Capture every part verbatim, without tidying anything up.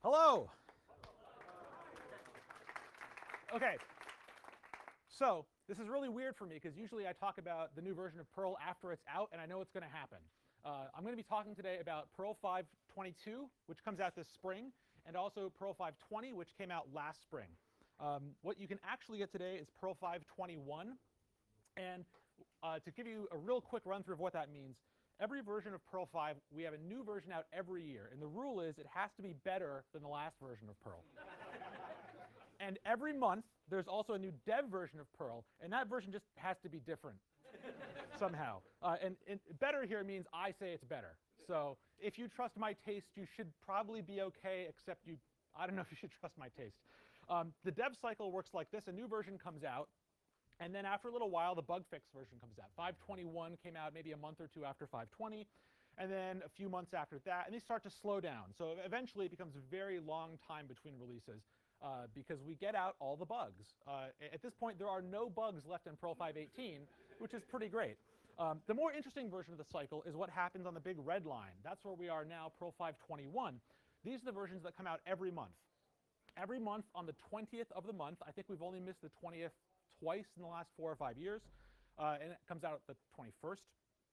Hello. Okay. So this is really weird for me because usually I talk about the new version of Perl after it's out, and I know what's going to happen. Uh, I'm going to be talking today about Perl five twenty-two, which comes out this spring, and also Perl five twenty, which came out last spring. Um, what you can actually get today is Perl five twenty-one. And uh, to give you a real quick run through of what that means, every version of Perl five, we have a new version out every year. And the rule is it has to be better than the last version of Perl. And every month, there's also a new dev version of Perl, and that version just has to be different somehow. Uh, and, and better here means I say it's better. So if you trust my taste, you should probably be okay, except you, I don't know if you should trust my taste. Um, the dev cycle works like this. A new version comes out, and then after a little while, the bug fix version comes out. five twenty-one came out maybe a month or two after five twenty, and then a few months after that, and they start to slow down. So eventually, it becomes a very long time between releases. Uh, because we get out all the bugs. Uh, at this point, there are no bugs left in Perl five eighteen, which is pretty great. Um, the more interesting version of the cycle is what happens on the big red line. That's where we are now, Perl five twenty-one. These are the versions that come out every month. Every month on the twentieth of the month. I think we've only missed the twentieth twice in the last four or five years. Uh, and it comes out the twenty-first.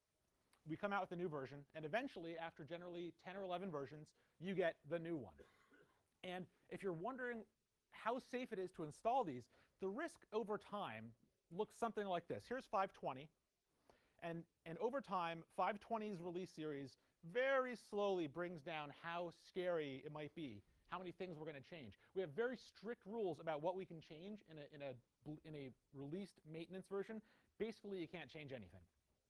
We come out with a new version. And eventually, after generally ten or eleven versions, you get the new one. And if you're wondering how safe it is to install these, the risk over time looks something like this. Here's five twenty. And, and over time, five twenty's release series very slowly brings down how scary it might be, how many things we're going to change. We have very strict rules about what we can change in a, in a, in a released maintenance version. Basically, you can't change anything.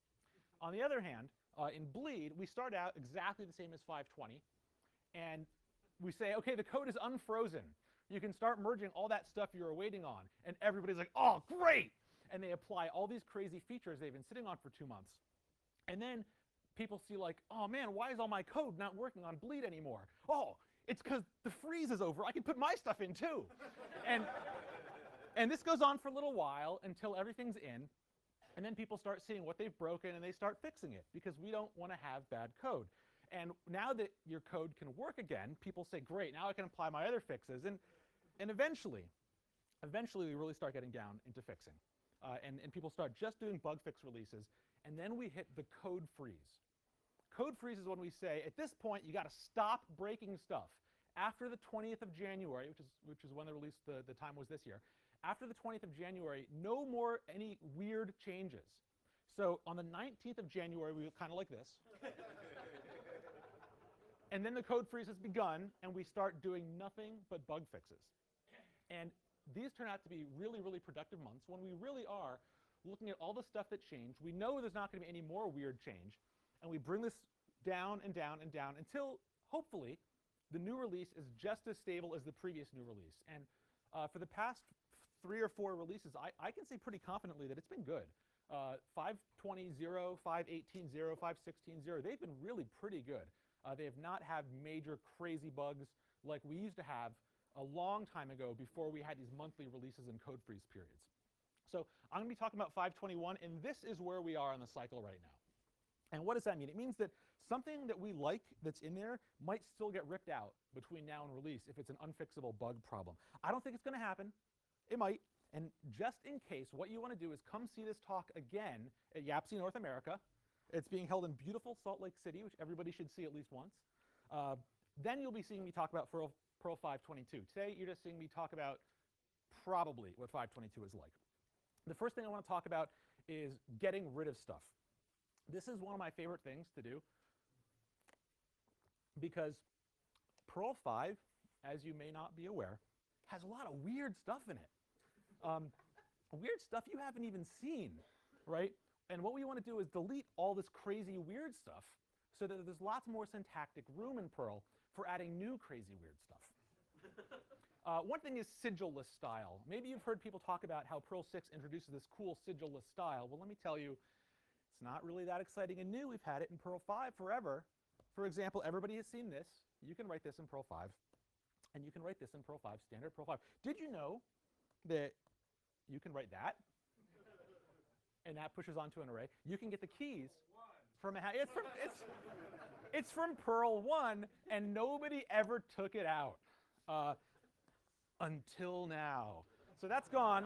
On the other hand, uh, in Bleed, we start out exactly the same as five twenty. And we say, OK, the code is unfrozen. You can start merging all that stuff you were waiting on. And everybody's like, oh, great! And they apply all these crazy features they've been sitting on for two months. And then people see like, oh, man, why is all my code not working on Bleed anymore? Oh, it's because the freeze is over. I can put my stuff in, too. and, and this goes on for a little while until everything's in. And then people start seeing what they've broken, and they start fixing it, because we don't want to have bad code. And now that your code can work again, people say, great, now I can apply my other fixes. And, and eventually, eventually we really start getting down into fixing. Uh, and, and people start just doing bug fix releases. And then we hit the code freeze. Code freeze is when we say, at this point, you got to stop breaking stuff. After the twentieth of January, which is, which is when the release, the, the time was this year, after the twentieth of January, no more any weird changes. So on the nineteenth of January, we were kind of like this. And then the code freeze has begun, and we start doing nothing but bug fixes. And these turn out to be really, really productive months when we really are looking at all the stuff that changed. We know there's not going to be any more weird change. And we bring this down and down and down until, hopefully, the new release is just as stable as the previous new release. And uh, for the past three or four releases, I, I can say pretty confidently that it's been good. Uh, five twenty point zero, five eighteen point zero, five sixteen point zero, they've been really pretty good. Uh, they have not had major crazy bugs like we used to have a long time ago before we had these monthly releases and code freeze periods. So I'm going to be talking about five twenty-one, and this is where we are on the cycle right now. And what does that mean? It means that something that we like that's in there might still get ripped out between now and release if it's an unfixable bug problem. I don't think it's going to happen. It might. And just in case, what you want to do is come see this talk again at YAPC North America. It's being held in beautiful Salt Lake City, which everybody should see at least once. Uh, then you'll be seeing me talk about Perl, Perl five twenty-two. Today, you're just seeing me talk about probably what five twenty-two is like. The first thing I want to talk about is getting rid of stuff. This is one of my favorite things to do, because Perl five, as you may not be aware, has a lot of weird stuff in it. Um, weird stuff you haven't even seen, right? And what we want to do is delete all this crazy weird stuff so that there's lots more syntactic room in Perl for adding new crazy weird stuff. Uh, one thing is sigil-less style. Maybe you've heard people talk about how Perl six introduces this cool sigil-less style. Well, let me tell you, it's not really that exciting and new. We've had it in Perl five forever. For example, everybody has seen this. You can write this in Perl five, and you can write this in Perl five, standard Perl five. Did you know that you can write that? And that pushes onto an array. You can get the keys from a, it's from it's it's from Perl one, and nobody ever took it out. Uh, until now. So that's gone.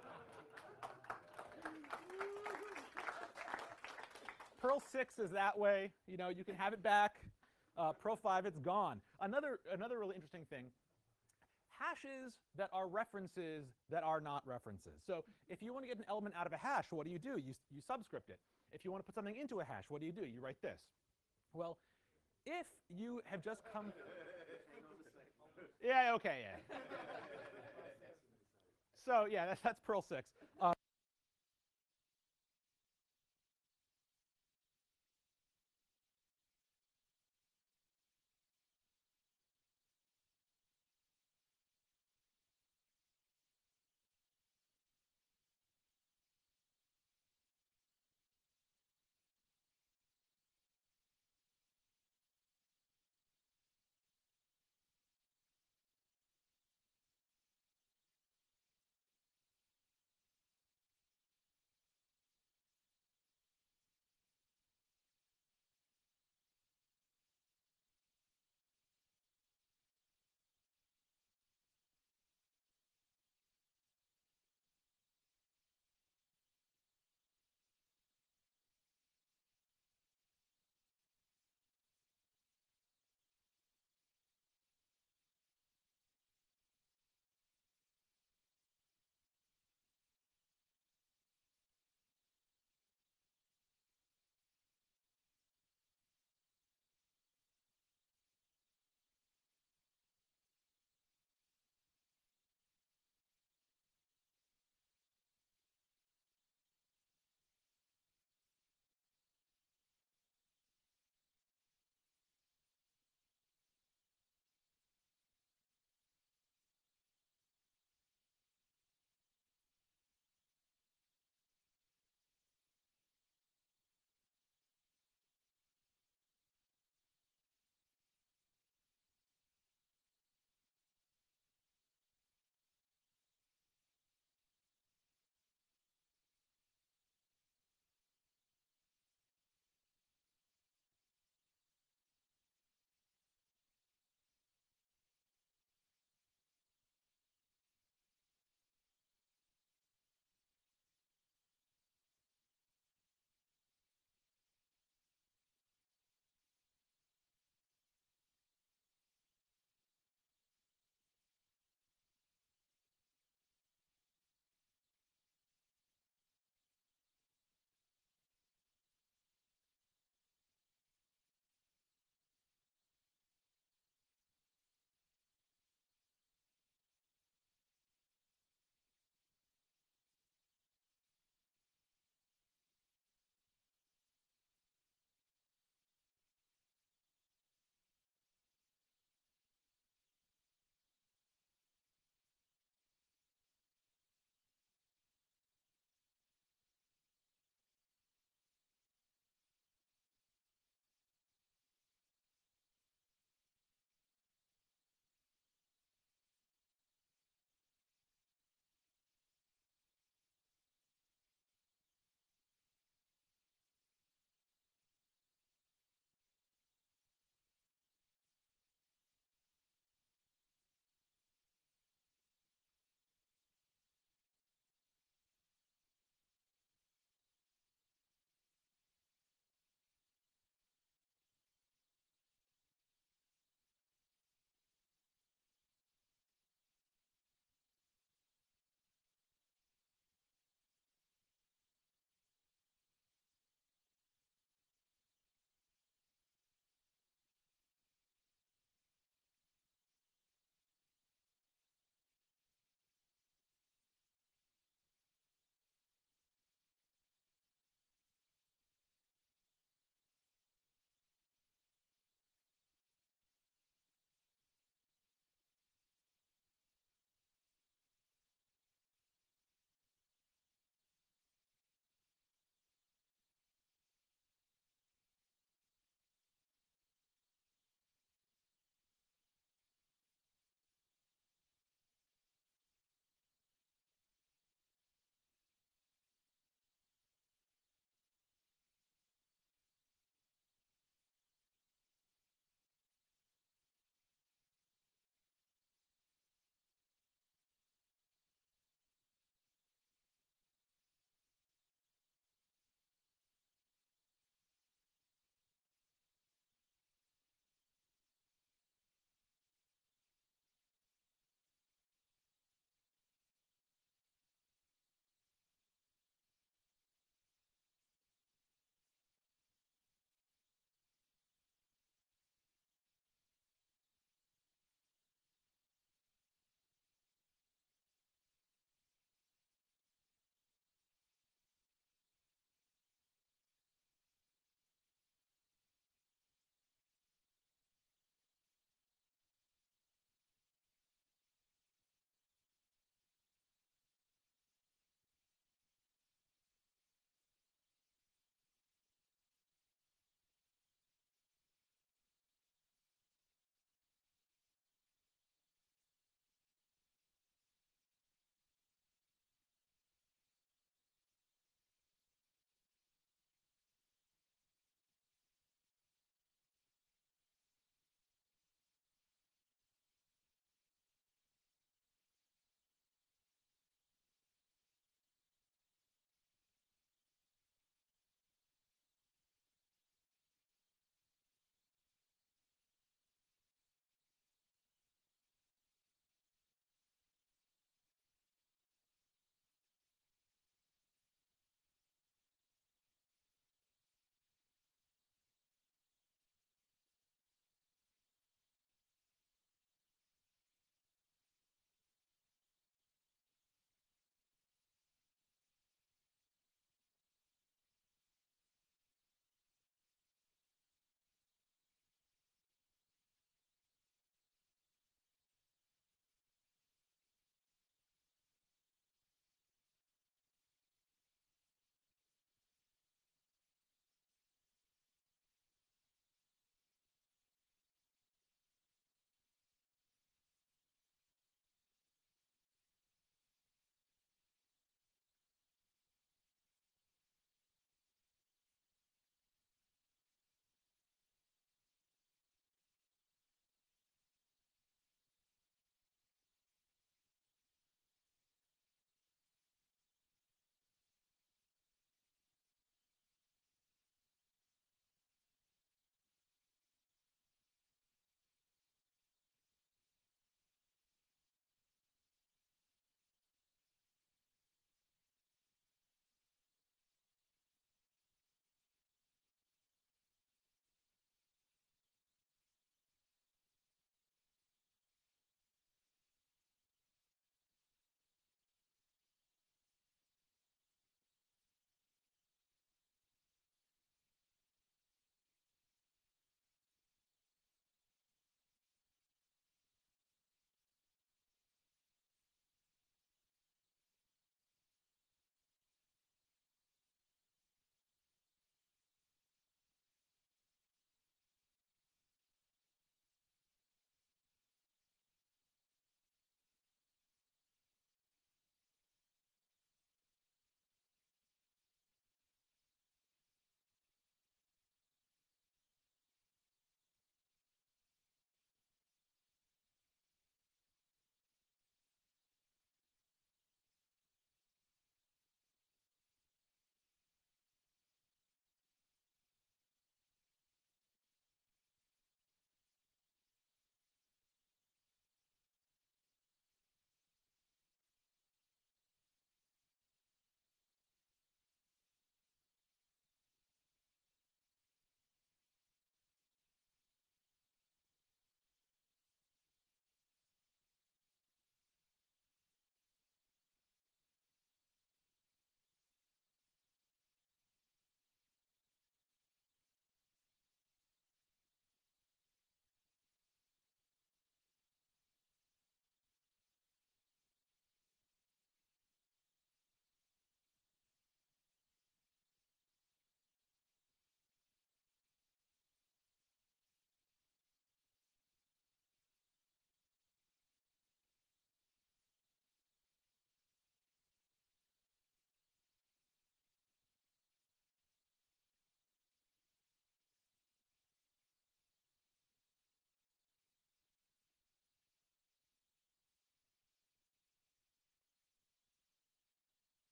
Perl six is that way. You know, you can have it back. Uh, Perl five, it's gone. Another, another really interesting thing, hashes that are references that are not references. So if you want to get an element out of a hash, what do you do? You, you subscript it. If you want to put something into a hash, what do you do? You write this. Well, if you have just come... Yeah, okay, yeah. So yeah, that's, that's Perl six. Um,